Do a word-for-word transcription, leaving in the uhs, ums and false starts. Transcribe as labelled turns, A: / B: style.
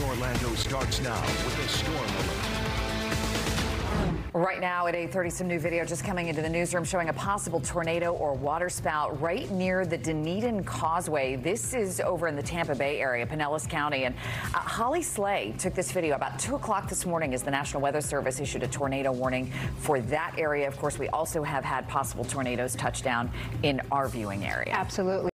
A: Orlando starts now with a storm alert.
B: Right now at eight thirty, some new video just coming into the newsroom showing a possible tornado or waterspout right near the Dunedin Causeway. This is over in the Tampa Bay area, Pinellas County. And uh, Holly Slay took this video about two o'clock this morning as the National Weather Service issued a tornado warning for that area. Of course, we also have had possible tornadoes touch down in our viewing area.
C: Absolutely.